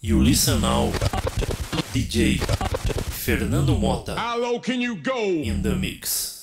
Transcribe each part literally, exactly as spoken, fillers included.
You listen now, D J Fernando Mota. How low can you go? In the mix.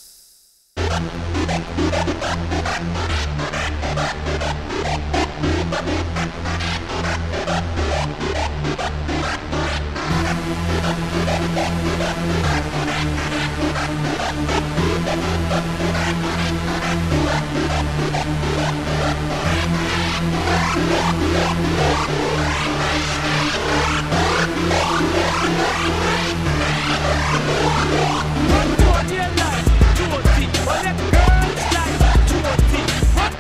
What do you like? What let girls like?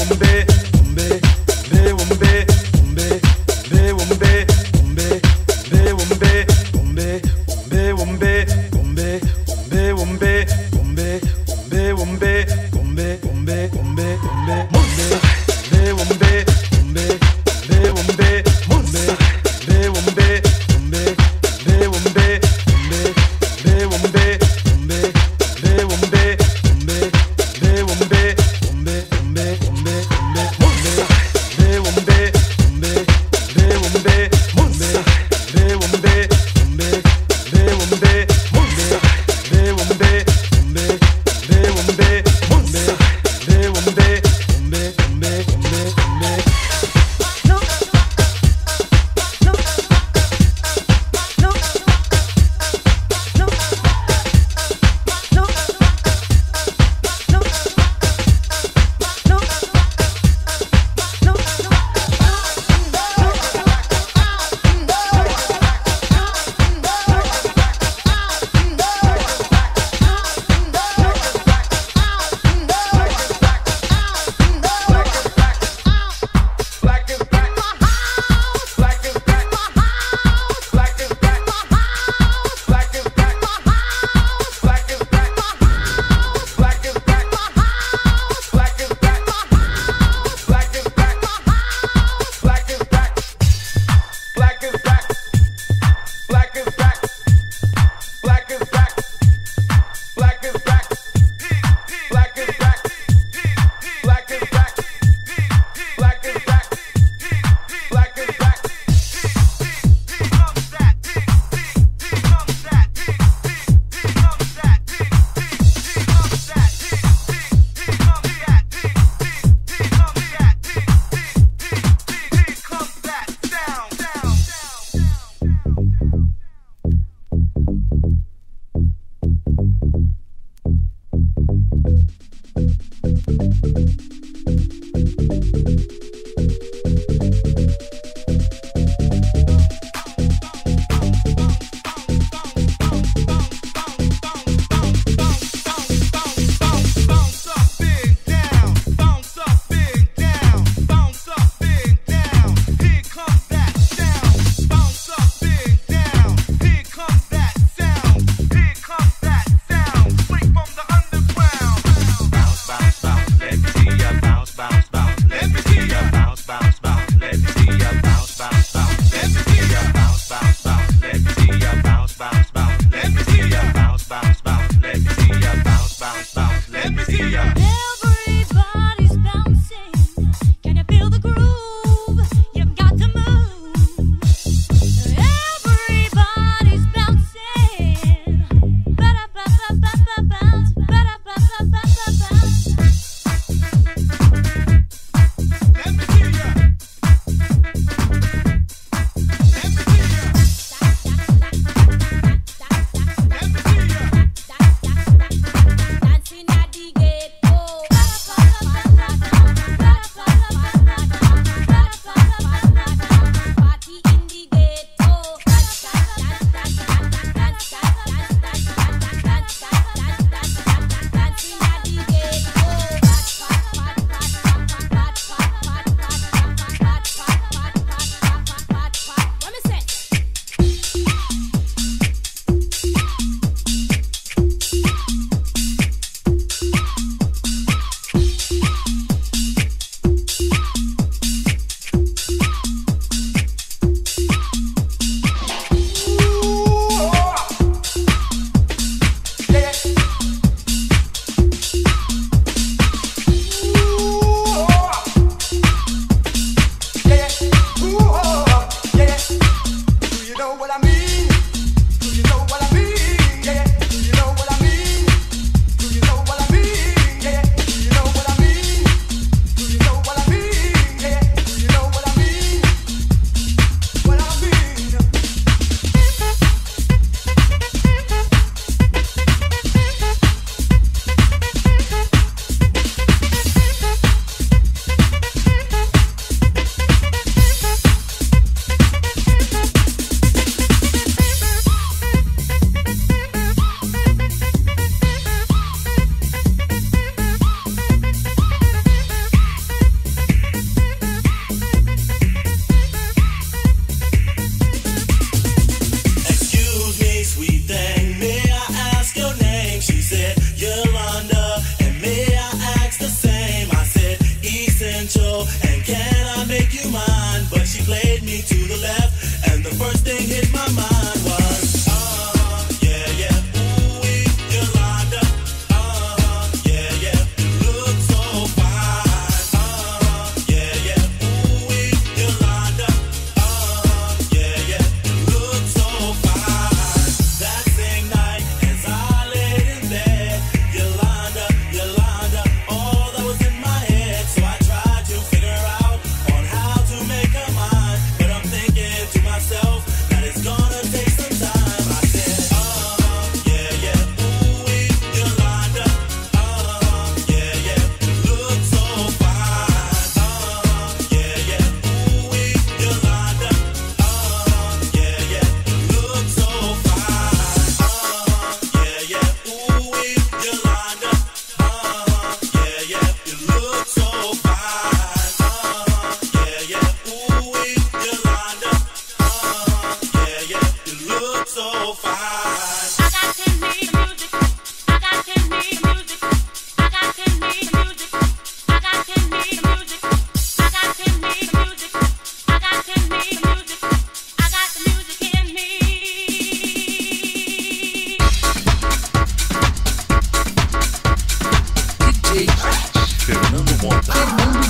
Bombe,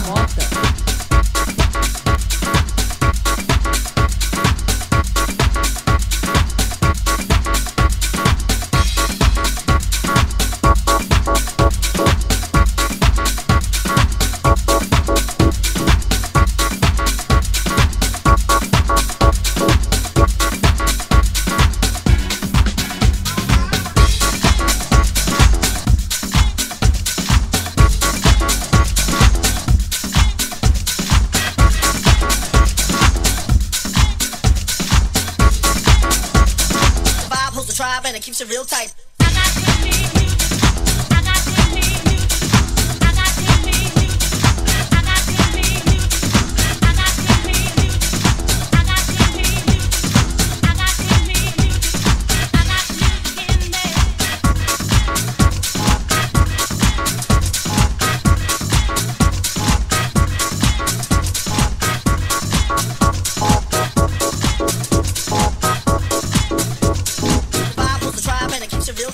And it keeps it real tight. Keeps it real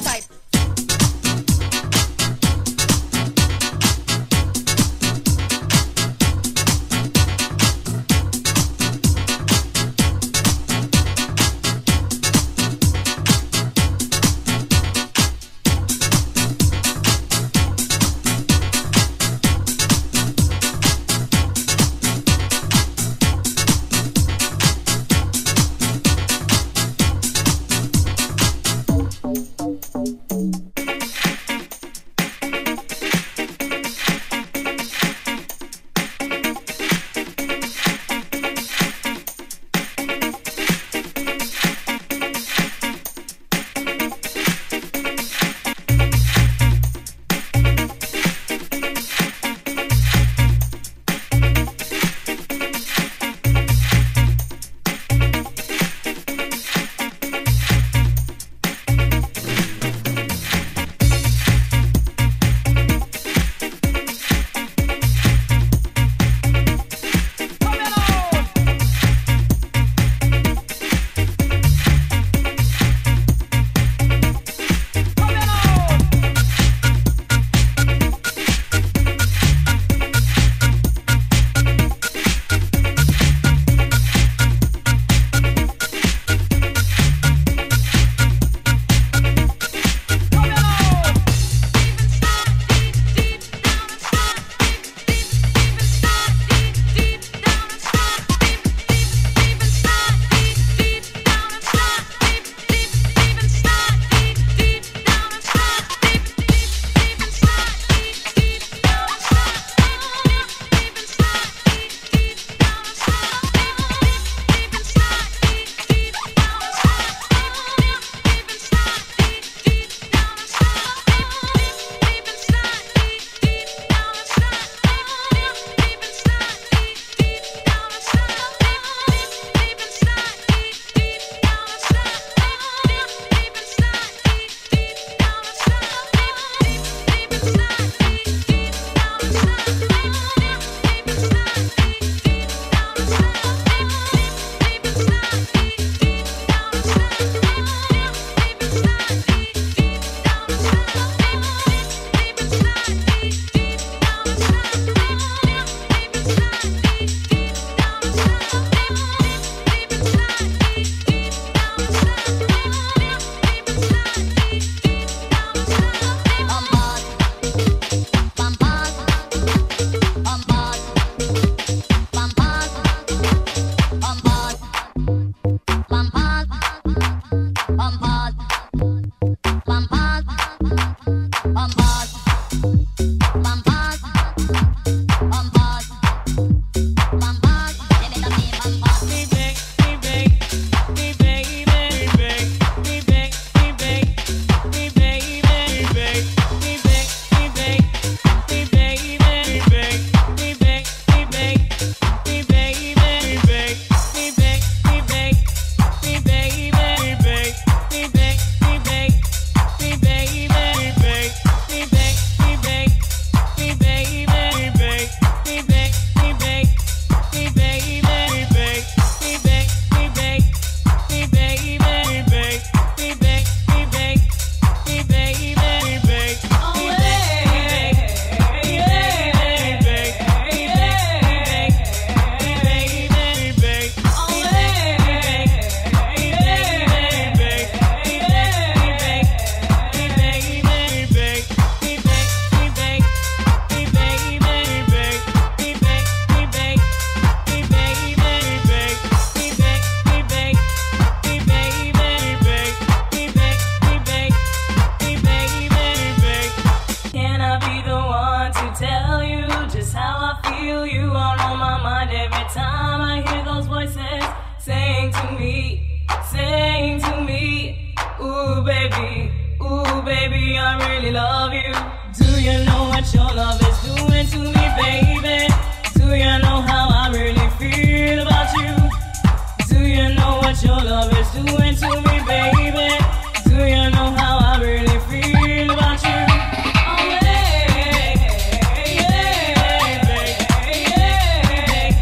feel you all on my mind every time I hear those voices saying to me, saying to me, ooh baby, ooh baby, I really love you. Do you know what your love is doing to me, baby? Do you know how I really feel about you? Do you know what your love is doing to me, baby? Do you know how I really feel about you? Oh, yeah, yeah, baby, yeah,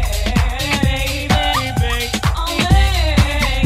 baby. Oh, yeah,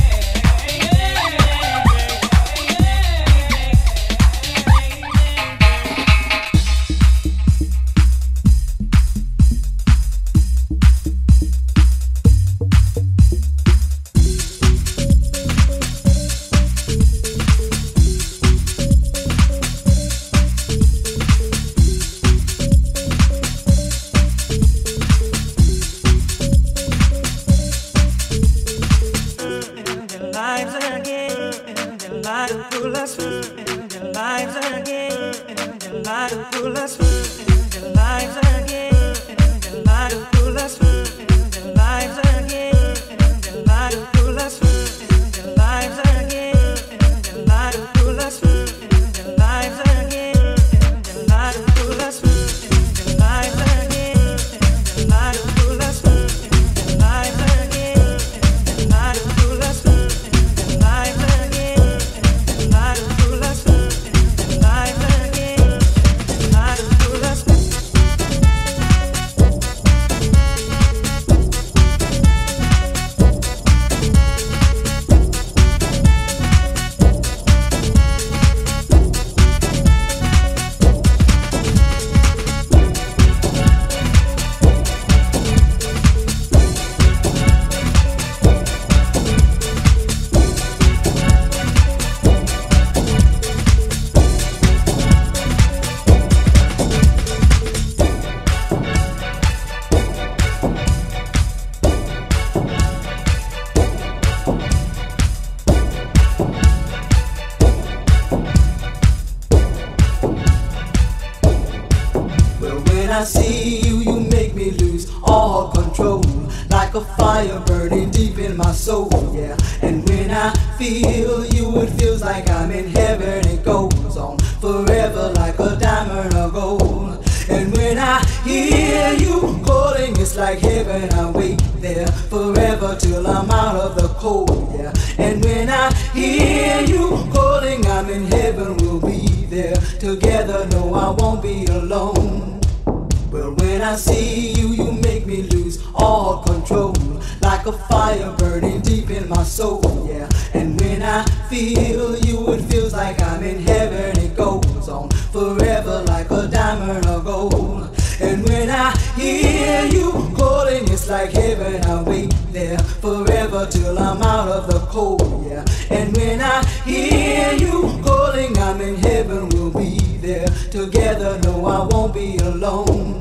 I see you, you make me lose all control, like a fire burning deep in my soul, yeah. And when I feel you, it feels like I'm in heaven. It goes on forever like a diamond or gold. And when I hear you calling, it's like heaven. I wait there forever till I'm out of the cold, yeah. And when I hear you calling, I'm in heaven. We'll be there together. No, I won't be alone. Well, when I see you, you make me lose all control, like a fire burning deep in my soul, yeah. And when I feel you, it feels like I'm in heaven. It goes on forever like a diamond or gold. And when I hear you calling, it's like heaven. I wait there forever till I'm out of the cold, yeah. And when I hear you calling, I'm in heaven. We'll be there together. No, I won't be alone.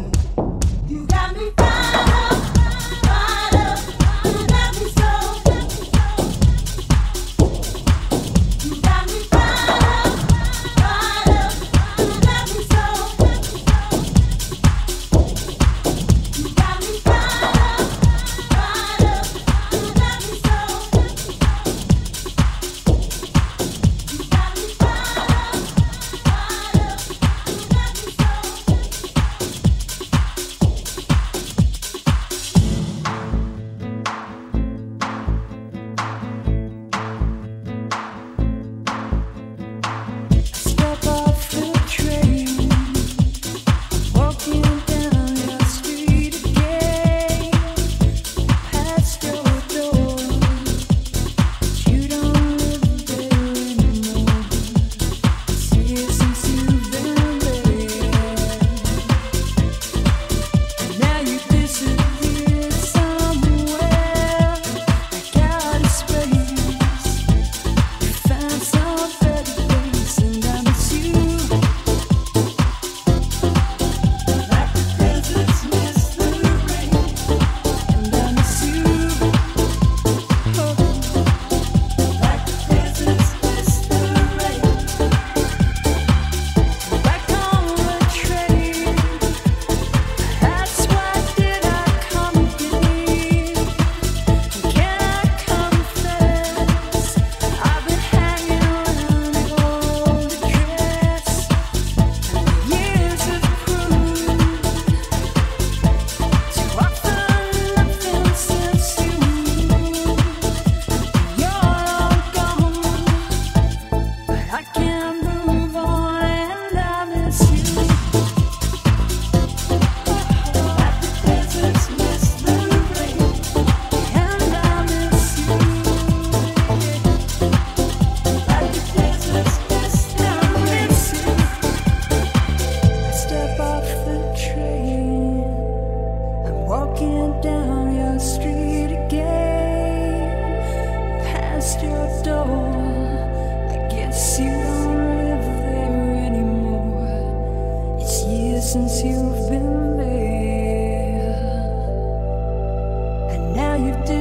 You got me fired up, fired up. You got me so. You got me fired up, fired up. You got me so. You got me fired up, fired up. You got me so. You got me fired up, fired up. You got me so.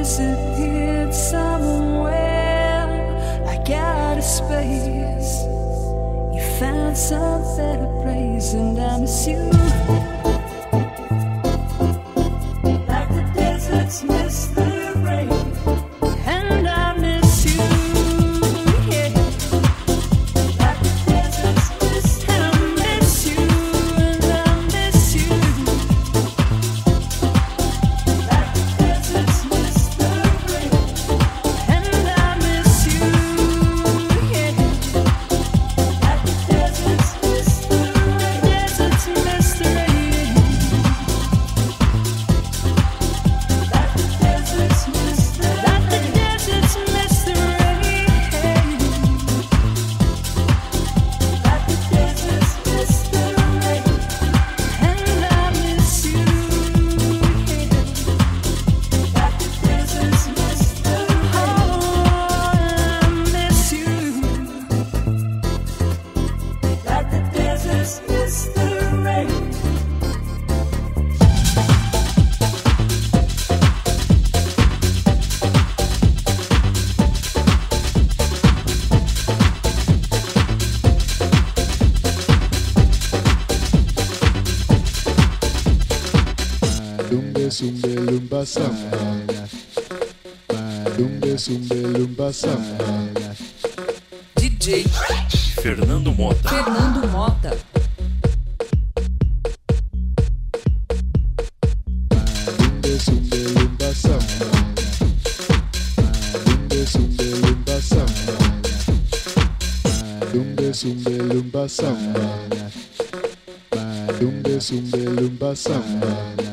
disappeared somewhere like out of space. You found some better place, and I miss you. Like the deserts miss the rain, and I miss you. Yeah. Like the deserts miss the rain, and I miss you, and I miss you. Like the deserts miss the rain, and I miss you. Yeah. Like the deserts miss the rain, deserts miss the rain. Like the deserts miss the rain, like the deserts miss the rain. Like the deserts miss the rain, and I miss you. Like the deserts miss the rain, oh, I miss you. Like the deserts miss the rain. Lumbe sumbe lumba samba, lumbe sumbe lumba samba. D J Fernando Mota. Fernando Mota. Lumbe sumbe lumba samba, lumbe sumbe lumba samba, lumbe sumbe lumba samba, lumbe sumbe lumba samba.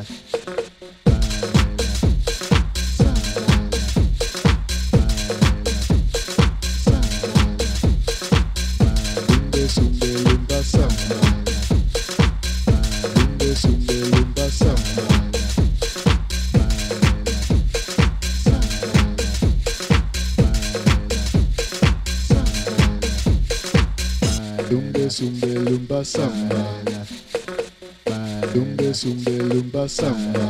Lumbe sumbe lumba samba, lumbe sumbe lumba samba. Lumbe sumbe lumba samba, lumbe sumbe lumba samba.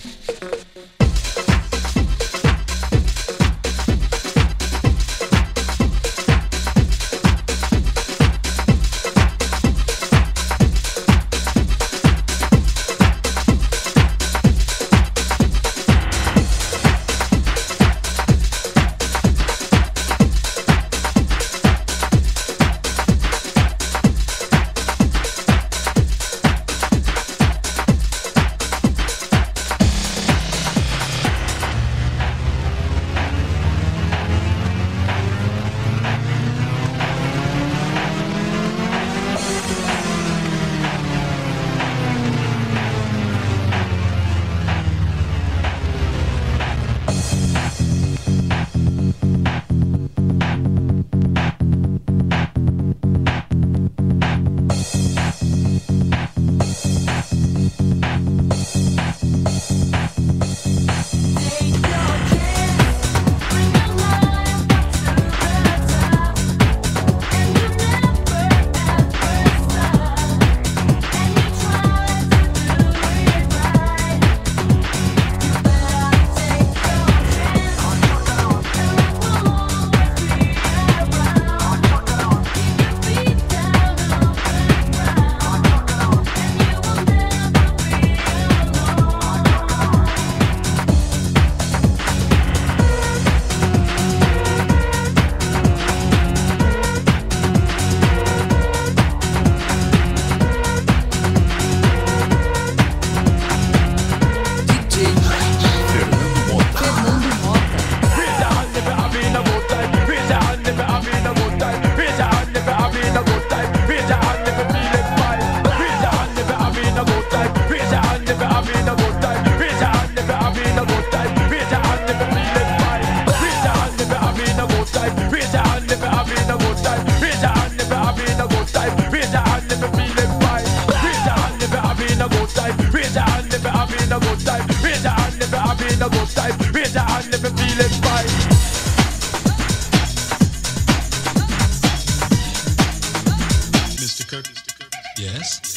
Yes.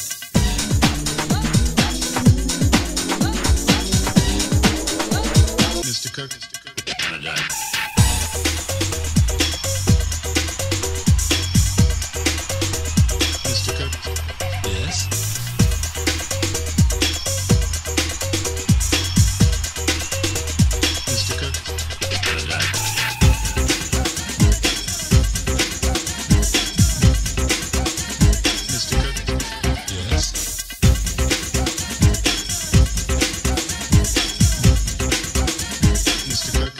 Mister Kirk. Mister Cook? Yes? Mister Cook? Mister Cook? Yes? Mister Cook?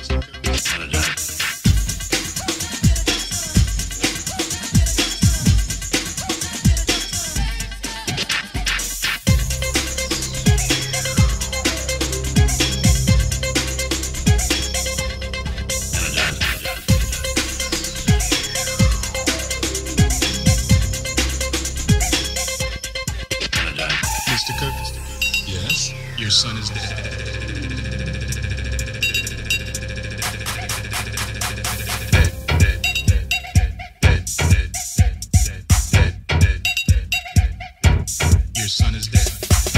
Mister Cook? Yes? Your son is dead. Your son is dead.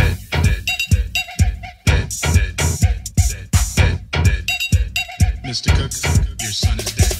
Mister Cook, your son is dead.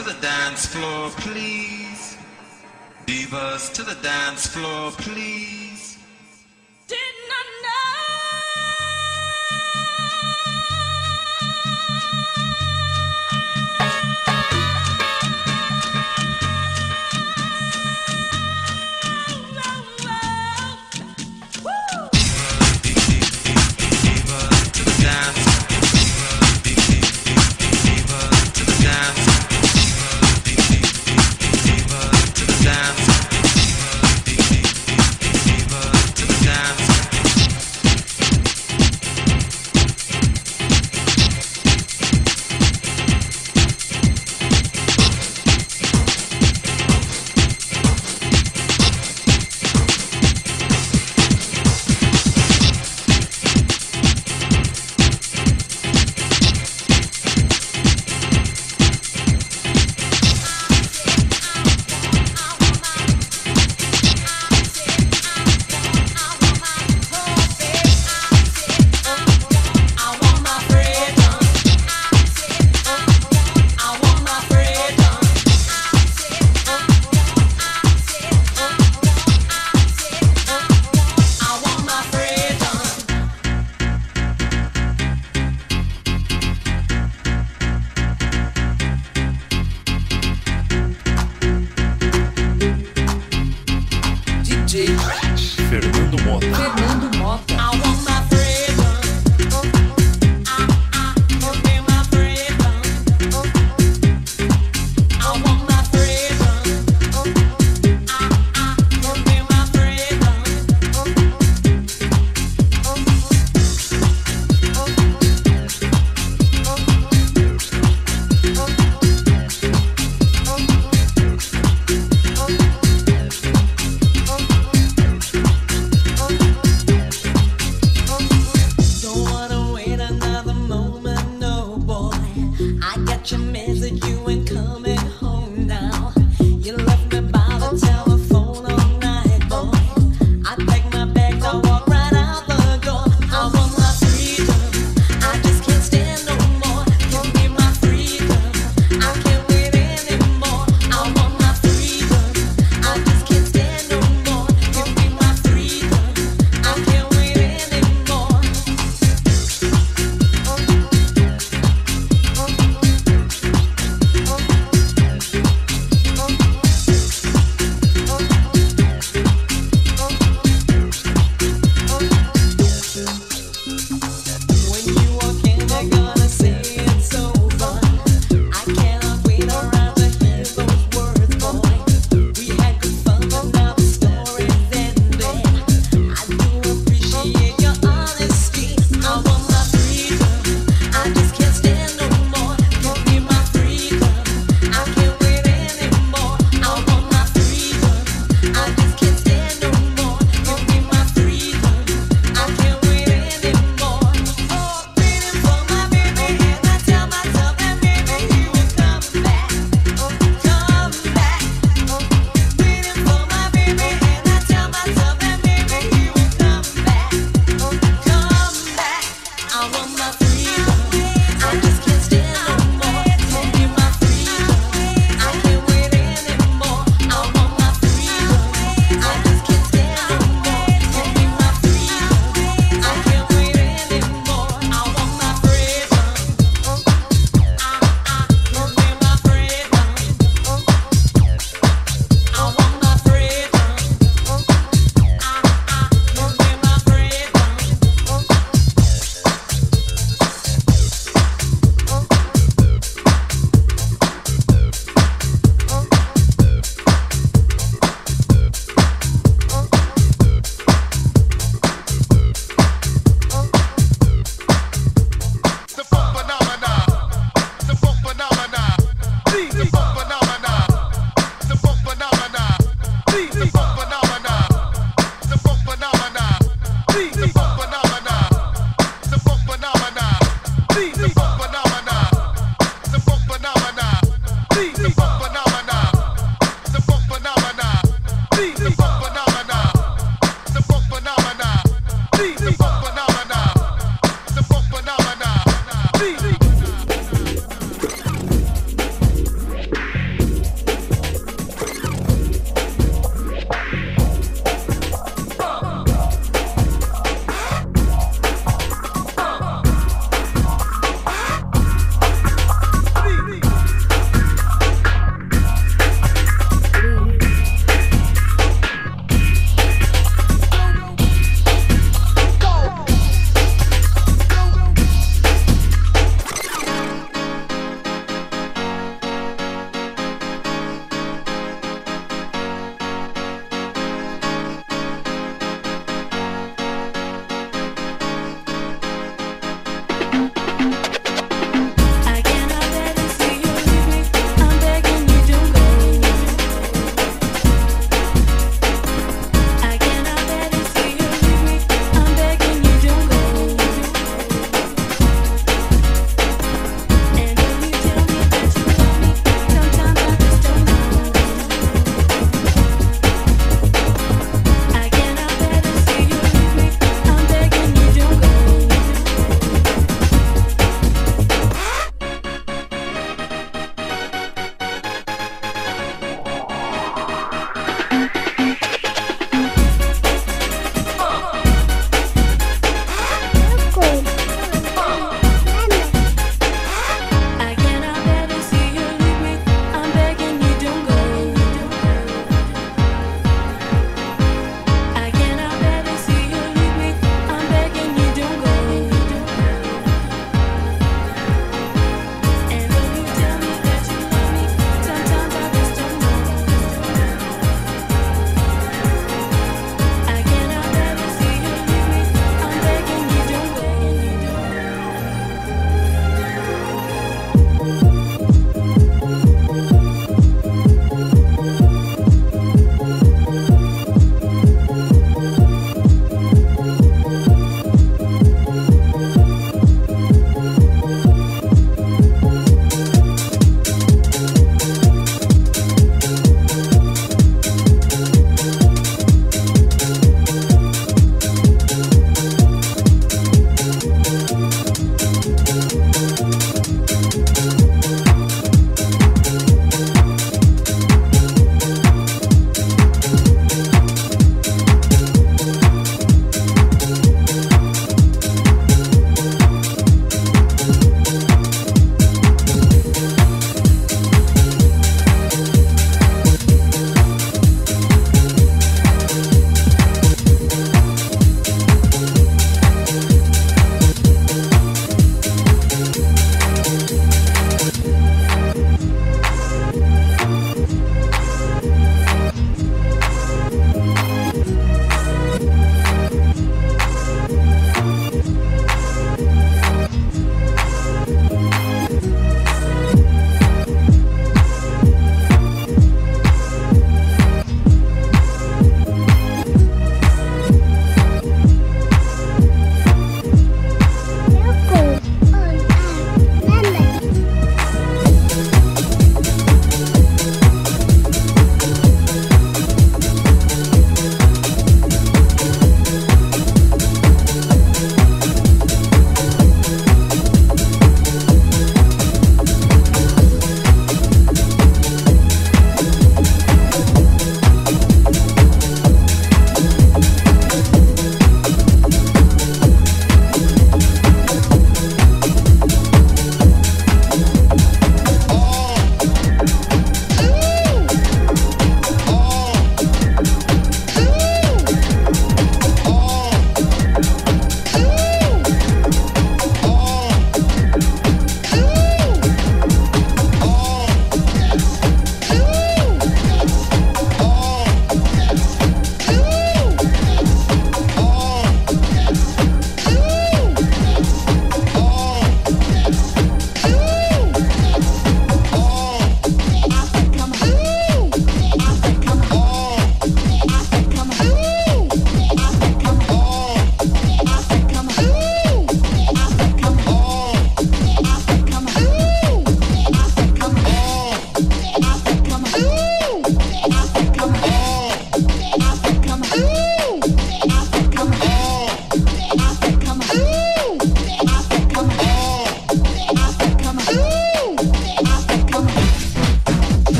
to the dance floor, please. Divas to the dance floor, please. Did not know.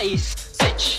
face, bitch.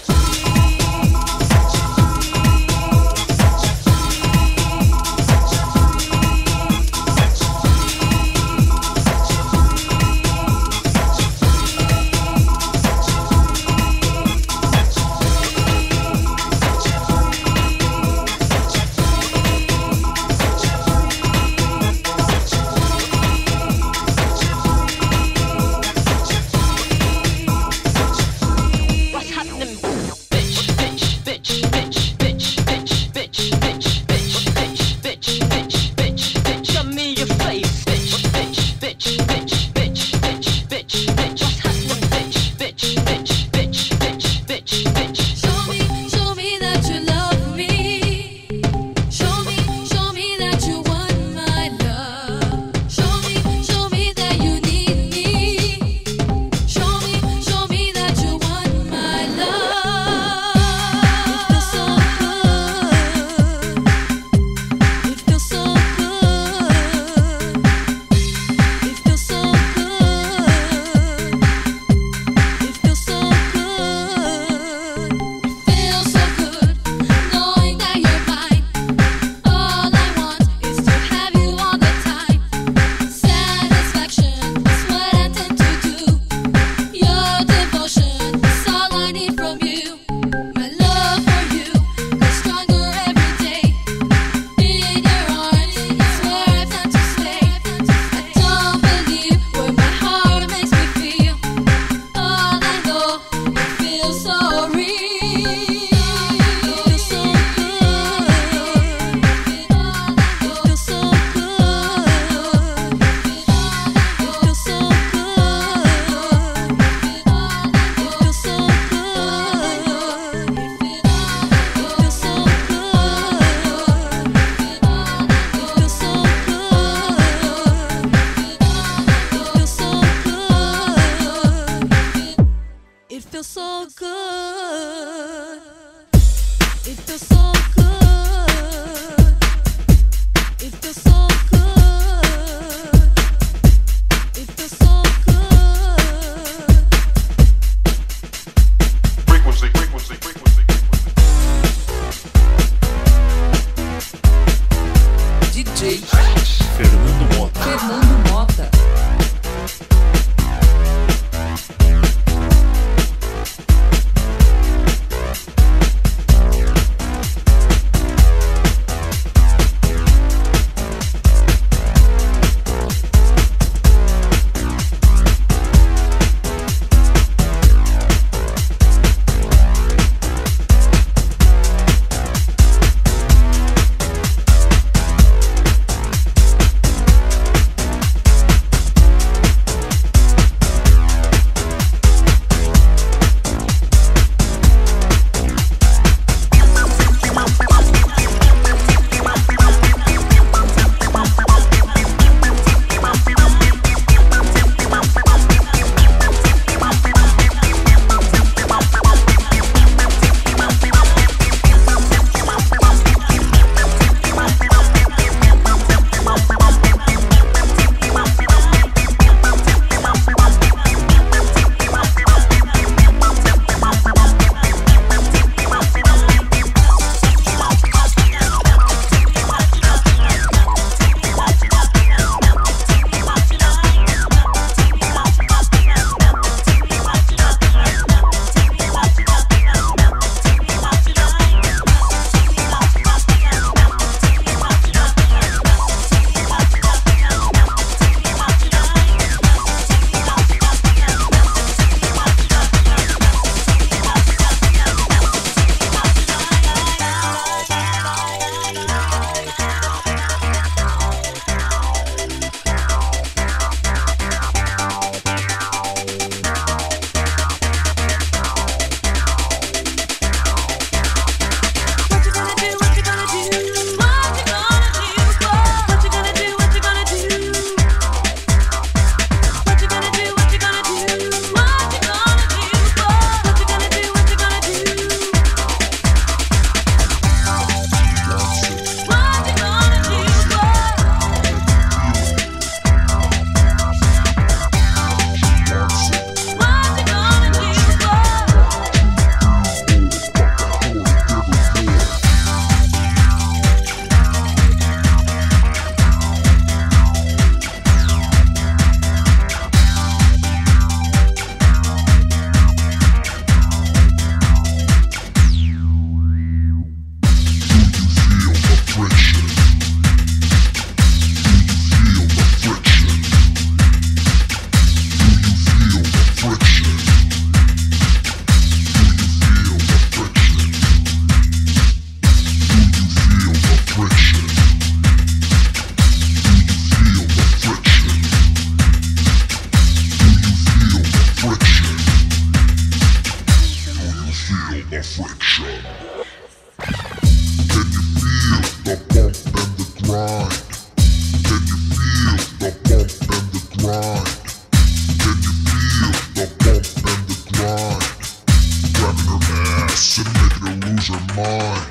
feel the friction? Can you feel the bump and the grind? Can you feel the bump and the grind? Can you feel the bump and the grind? Grabbing her ass and making her lose her mind.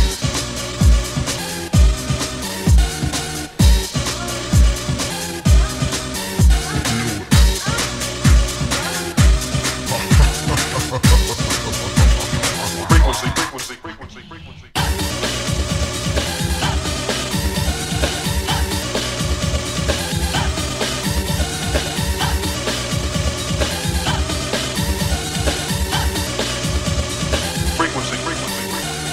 Frequency, frequency, frequency, frequency. Frequency, frequency,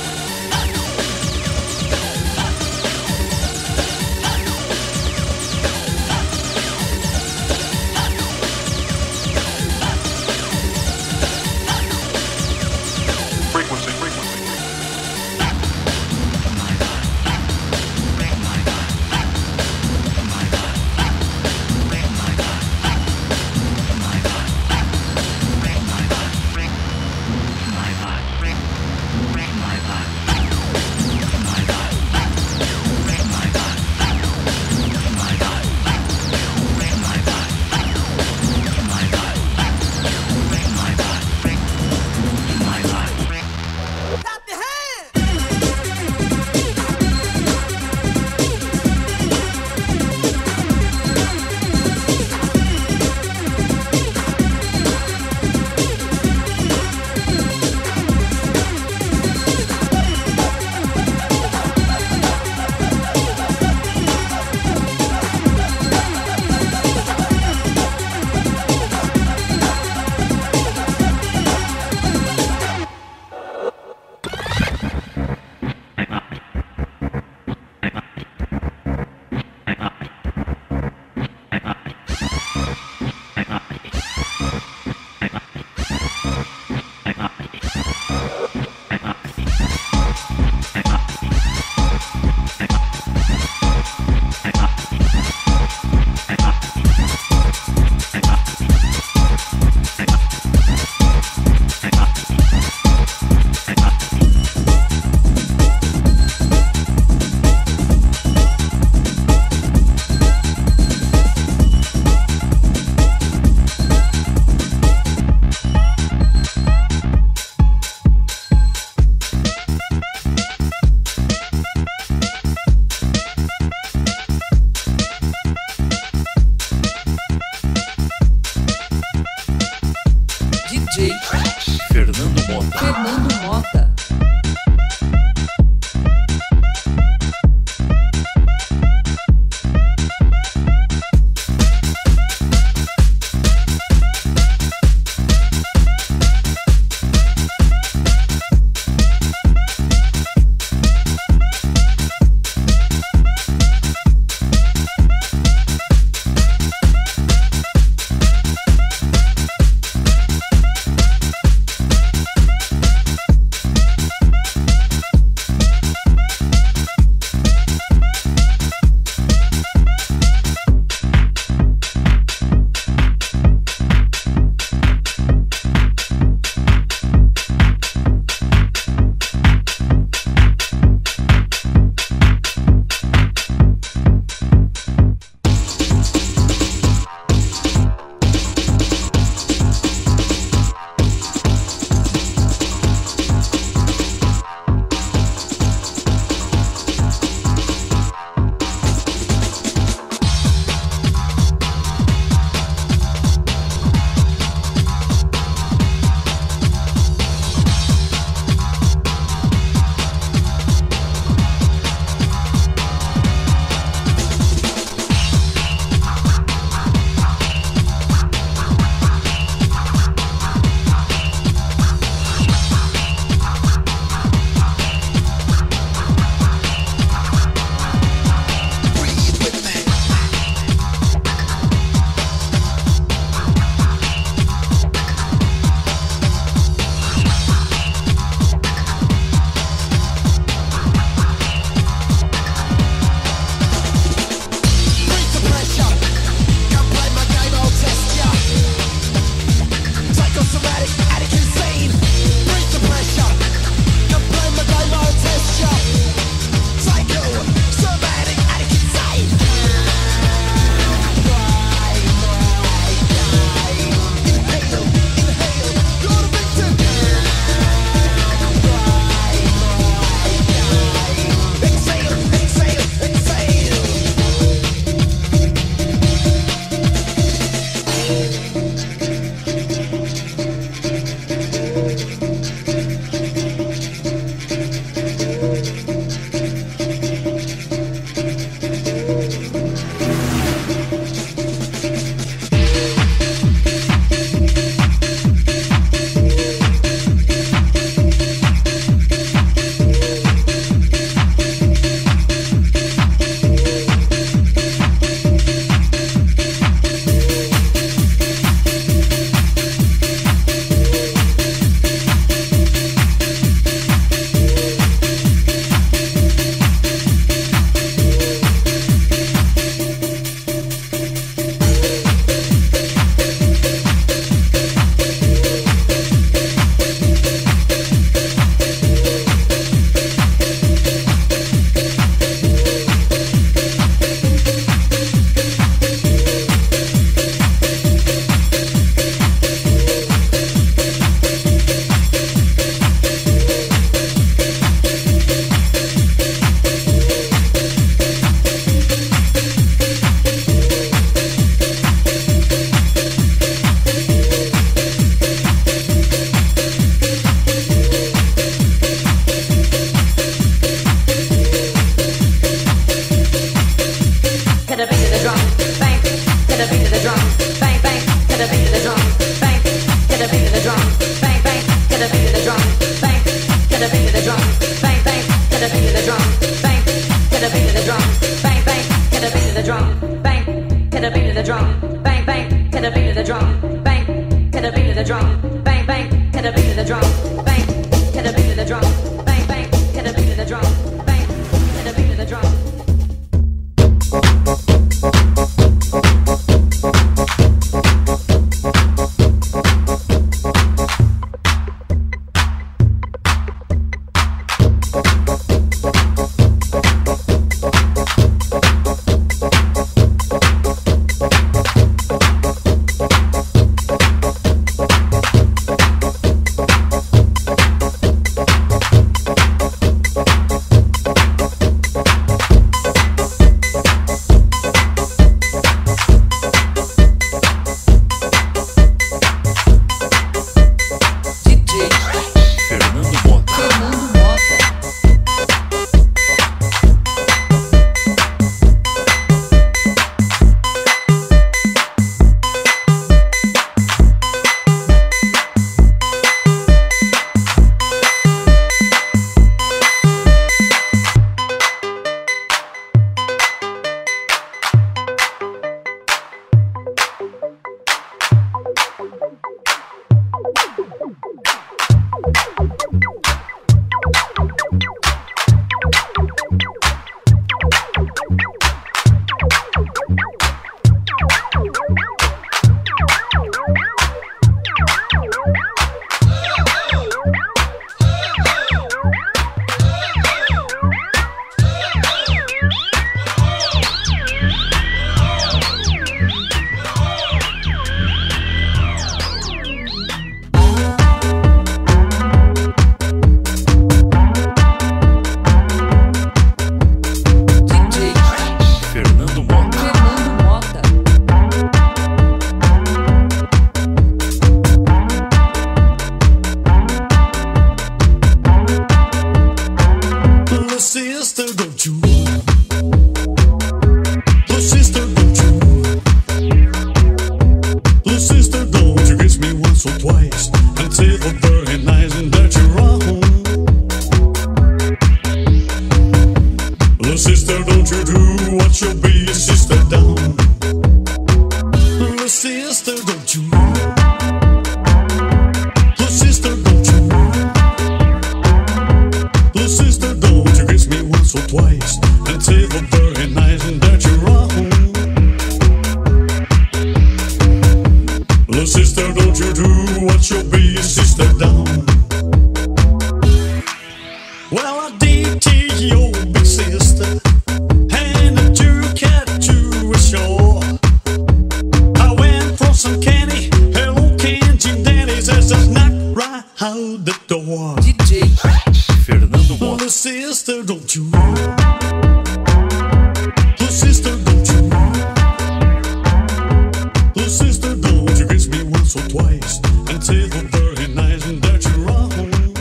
frequency, frequency. D J Fernando Mota. Fernando Mota. Fernando Mota. Fernando Mota. Fernando Mota. Fernando Mota. Little sister, don't you? Little sister, don't you? Little sister, don't you kiss me once or twice until the very nice and that you're wrong. Little sister, don't you do what you'll be your sister down. Little sister, don't you? Little sister, don't you? Little sister, don't you kiss me once or twice until the very nice and that you're wrong. Little sister, don't you do what you'll be your sister down. Well, I did to your big sister, and I took her to a shore. I went for some candy, hello candy daddies, as I knocked right out the door. D J Fernando Mota. Little sister, don't you? Little sister, don't you? Little sister, don't you kiss me once or twice until the very nice and that you're wrong.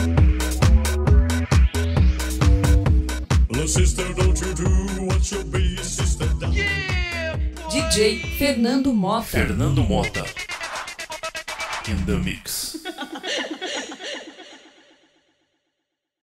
Little sister, don't you do what you'll be your sister down. D J Fernando Mota. Fernando Mota. In the mix.